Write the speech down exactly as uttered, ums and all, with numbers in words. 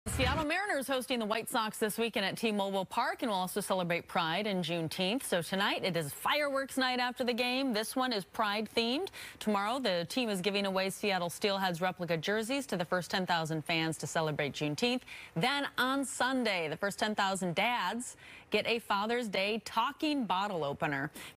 Seattle Mariners hosting the White Sox this weekend at T-Mobile Park, and will also celebrate Pride and Juneteenth. So tonight it is fireworks night after the game. This one is Pride themed. Tomorrow the team is giving away Seattle Steelheads replica jerseys to the first ten thousand fans to celebrate Juneteenth. Then on Sunday, the first ten thousand dads get a Father's Day talking bottle opener.